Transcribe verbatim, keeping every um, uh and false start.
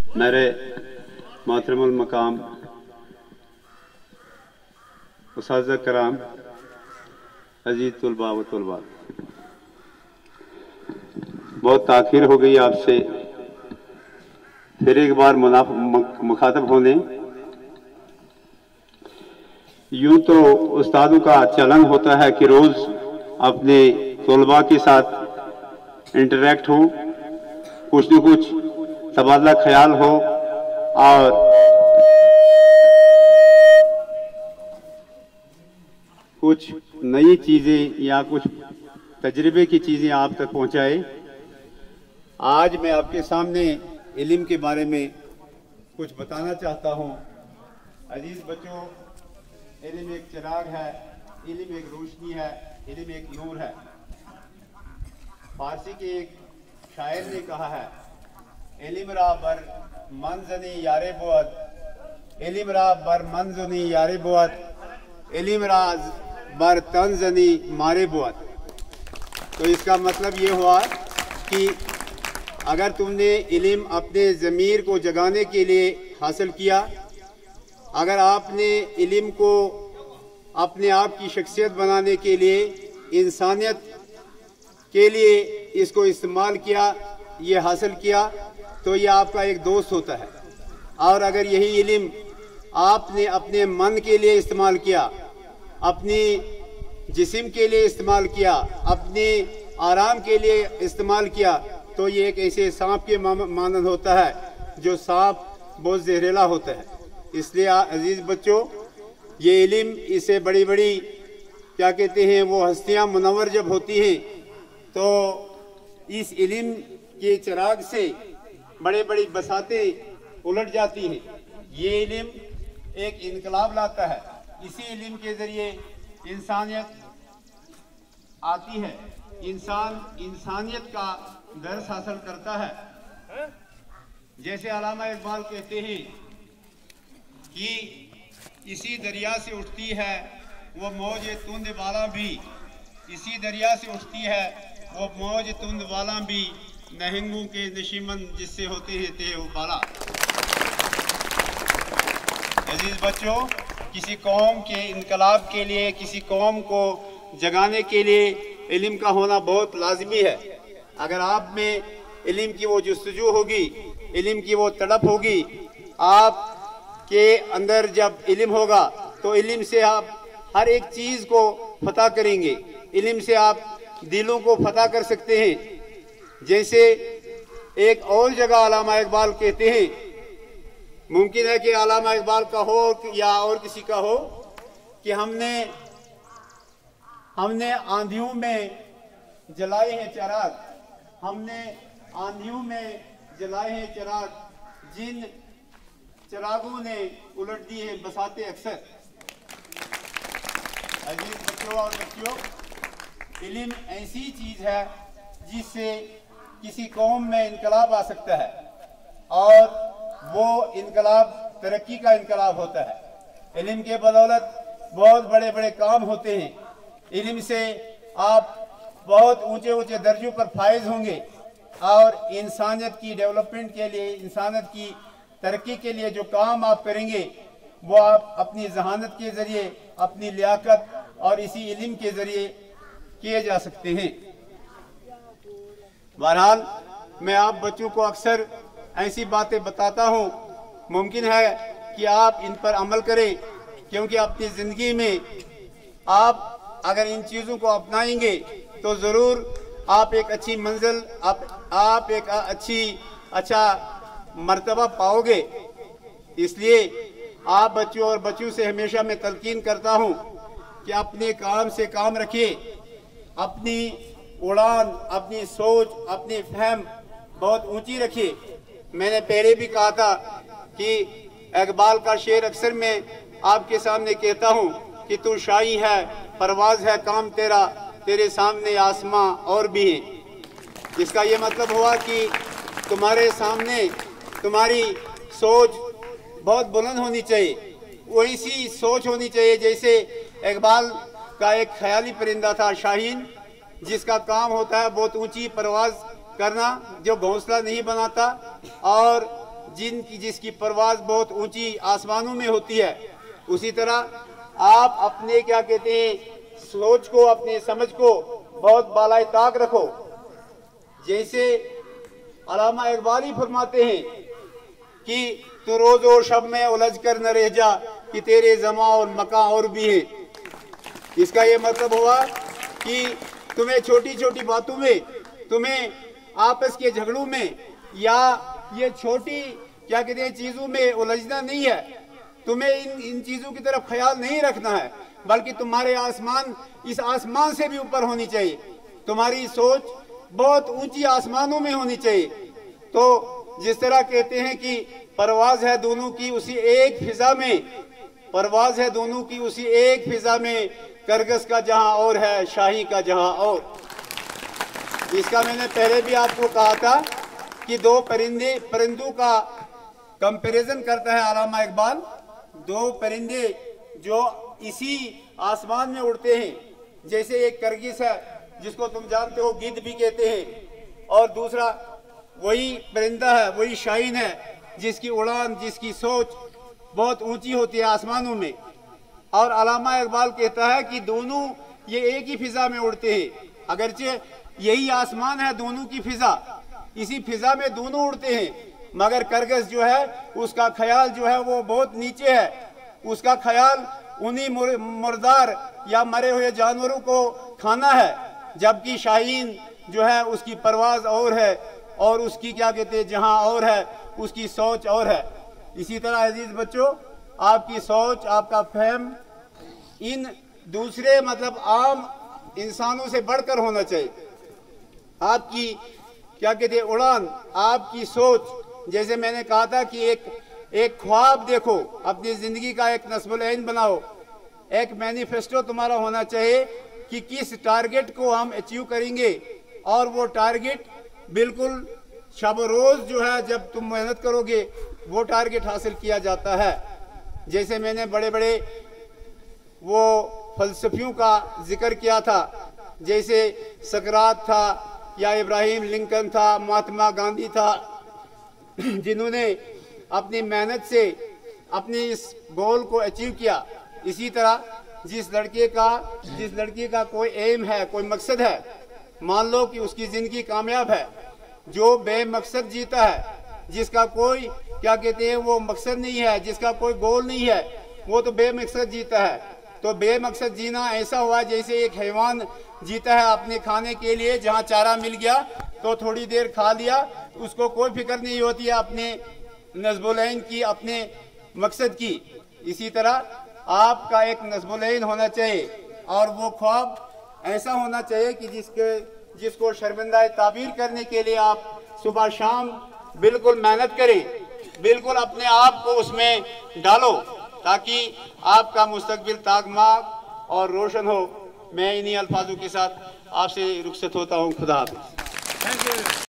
मेरे मोहतरमुल मकाम उस्ताज़ कराम, अजीज़ तुलबा व तुलबा, बहुत ताख़ीर हो गई आपसे फिर एक बार मुखातब होने। यूं तो उस्तादों का चलन होता है कि रोज़ अपने तुलबा के साथ इंटरेक्ट हो, कुछ न कुछ तबादला ख्याल हो और कुछ नई चीज़ें या कुछ तजर्बे की चीज़ें आप तक पहुंचाए। आज मैं आपके सामने इल्म के बारे में कुछ बताना चाहता हूं। अजीज बच्चों, इल्म एक चिराग है, इल्म एक रोशनी है, इल्म एक नूर है। फारसी के एक शायर ने कहा है, इल्म रा बर मंजनी यारे बुअद, इल्म रा बर मंजनी यारे बुअद, इल्म रा बर तंजनी मारे बुअद। तो इसका मतलब ये हुआ कि अगर तुमने इल्म अपने ज़मीर को जगाने के लिए हासिल किया, अगर आपने इल्म को अपने आप की शख्सियत बनाने के लिए, इंसानियत के लिए इसको इस्तेमाल किया, ये हासिल किया, तो ये आपका एक दोस्त होता है। और अगर यही इल्म आपने अपने मन के लिए इस्तेमाल किया, अपनी जिस्म के लिए इस्तेमाल किया, अपने आराम के लिए इस्तेमाल किया, तो ये एक ऐसे सांप के मानंद होता है जो सांप बहुत जहरीला होता है। इसलिए अजीज़ बच्चों, ये इल्म, इसे बड़ी बड़ी क्या कहते हैं वो हस्तियाँ मुनव्वर जब होती हैं, तो इस इल्म के चिराग से बड़े बड़ी बसातें उलट जाती हैं। ये इल्म एक इनकलाब लाता है। इसी इल्म के ज़रिए इंसानियत आती है, इंसान इंसानियत का दर्स हासिल करता है। जैसे अल्लामा इकबाल कहते हैं कि इसी दरिया से उठती है वो मौज तुंद वाला भी, इसी दरिया से उठती है वो मौज तुंद वाला भी, नहंगों के नशीमन जिससे होते हैं ते उबाला। अजीज बच्चों, किसी कौम के इनकलाब के लिए, किसी कौम को जगाने के लिए इल्म का होना बहुत लाजमी है। अगर आप में इल्म की वो जुस्तजू होगी, इल्म की वो तड़प होगी, आप के अंदर जब इल्म होगा तो इल्म से आप हर एक चीज़ को फतह करेंगे। इल्म से आप दिलों को फतह कर सकते हैं। जैसे एक और जगह अल्लामा इकबाल कहते हैं, मुमकिन है कि अल्लामा इकबाल का हो या और किसी का हो, कि हमने हमने आंधियों में जलाए हैं चिराग, हमने आंधियों में जलाए हैं चिराग, जिन चिरागों ने उलट दी है बसाते अक्सर। अजीज बच्चों और बच्चियों, इल्म ऐसी चीज़ है जिससे किसी कौम में इनकलाब आ सकता है, और वो इनकलाब तरक्की का इनकलाब होता है। इल्म के बदौलत बहुत बड़े बड़े काम होते हैं। इल्म से आप बहुत ऊंचे ऊंचे दर्जों पर फायज होंगे, और इंसानियत की डेवलपमेंट के लिए, इंसानियत की तरक्की के लिए जो काम आप करेंगे वो आप अपनी जहानत के ज़रिए, अपनी लियाकत और इसी इल्म के ज़रिए किए जा सकते हैं। बहरहाल, मैं आप बच्चों को अक्सर ऐसी बातें बताता हूँ, मुमकिन है कि आप इन पर अमल करें, क्योंकि अपनी ज़िंदगी में आप अगर इन चीज़ों को अपनाएंगे तो ज़रूर आप एक अच्छी मंजिल, आप, आप एक अच्छी अच्छा मर्तबा पाओगे। इसलिए आप बच्चों और बच्चों से हमेशा मैं तलकीन करता हूँ कि अपने काम से काम रखिए, अपनी उड़ान, अपनी सोच, अपनी फहम बहुत ऊंची रखिए। मैंने पहले भी कहा था कि इकबाल का शेर अक्सर मैं आपके सामने कहता हूँ कि तू शाही है, परवाज है काम तेरा, तेरे सामने आसमां और भी हैं। इसका ये मतलब हुआ कि तुम्हारे सामने तुम्हारी सोच बहुत बुलंद होनी चाहिए, वही सी सोच होनी चाहिए जैसे इकबाल का एक ख्याली परिंदा था शाहीन, जिसका काम होता है बहुत ऊंची परवाज करना, जो घोंसला नहीं बनाता और जिनकी जिसकी परवाज़ बहुत ऊंची आसमानों में होती है, उसी तरह आप अपने क्या कहते हैं सोच को, अपने समझ को बहुत बालाए ताक रखो। जैसे अल्लामा इकबाल ही फरमाते हैं कि तो रोज और शब में उलझ कर न रह जा कि तेरे जमा और मका और भी है। इसका ये मतलब हुआ कि तुम्हें छोटी छोटी बातों में, तुम्हें आपस के झगड़ों में या ये छोटी क्या कहते हैं चीजों में उलझना नहीं है। तुम्हें इन इन चीजों की तरफ ख्याल नहीं रखना है, बल्कि तुम्हारे आसमान इस आसमान से भी ऊपर होनी चाहिए। तुम्हारी सोच बहुत ऊंची आसमानों में होनी चाहिए। तो जिस तरह कहते हैं कि परवाज है दोनों की उसी एक फिजा में, परवाज है दोनों की उसी एक फिजा में, करगस का जहां और है शाही का जहां और। इसका मैंने पहले भी आपको कहा था कि दो परिंदे परिंदों का कंपैरिजन करता है अल्लामा इकबाल। दो परिंदे जो इसी आसमान में उड़ते हैं, जैसे एक करगिस है जिसको तुम जानते हो गिद्ध भी कहते हैं, और दूसरा वही परिंदा है, वही शाहीन है जिसकी उड़ान, जिसकी सोच बहुत ऊंची होती है आसमानों में। और अल्लामा इकबाल कहता है कि दोनों ये एक ही फिजा में उड़ते हैं, अगरचे यही आसमान है दोनों की फिजा, इसी फिजा में दोनों उड़ते हैं, मगर करगस जो है उसका ख्याल जो है वो बहुत नीचे है। उसका ख्याल उन्हीं मुर्दार या मरे हुए जानवरों को खाना है, जबकि शाहीन जो है उसकी परवाज और है और उसकी क्या कहते हैं जहां और है, उसकी सोच और है। इसी तरह अजीज बच्चों, आपकी सोच, आपका फहम इन दूसरे मतलब आम इंसानों से बढ़कर होना चाहिए। आपकी क्या कहते हैं उड़ान, आपकी सोच, जैसे मैंने कहा था कि एक एक ख्वाब देखो, अपनी जिंदगी का एक नस्बुल ऐन बनाओ, एक मैनिफेस्टो तुम्हारा होना चाहिए कि किस टारगेट को हम अचीव करेंगे, और वो टारगेट बिल्कुल शब रोज जो है जब तुम मेहनत करोगे वो टारगेट हासिल किया जाता है। जैसे मैंने बड़े बड़े वो फलसफियों का जिक्र किया था, जैसे सकरात था या इब्राहिम लिंकन था, महात्मा गांधी था, जिन्होंने अपनी मेहनत से अपनी इस गोल को अचीव किया। इसी तरह जिस लड़के का जिस लड़की का कोई एम है, कोई मकसद है, मान लो कि उसकी जिंदगी कामयाब है, जो बेमकसद जीता है, जिसका कोई क्या कहते हैं वो मकसद नहीं है, जिसका कोई गोल नहीं है, वो तो बेमकसद जीता है। तो बेमकसद जीना ऐसा हुआ जैसे एक हैवान जीता है अपने खाने के लिए, जहाँ चारा मिल गया तो थोड़ी देर खा लिया, उसको कोई फिक्र नहीं होती है अपने नज़्बुलैन की, अपने मकसद की। इसी तरह आपका एक नज़्बुलैन होना चाहिए, और वो ख्वाब ऐसा होना चाहिए कि जिसके जिसको शर्मिंदा ताबीर करने के लिए आप सुबह शाम बिल्कुल मेहनत करें, बिल्कुल अपने आप को उसमें डालो, ताकि आपका मुस्तकबिल तागमाग और रोशन हो। मैं इन्हीं अल्फाजों के साथ आपसे रुखसत होता हूँ। खुदा हाफ़िज़। Thank you.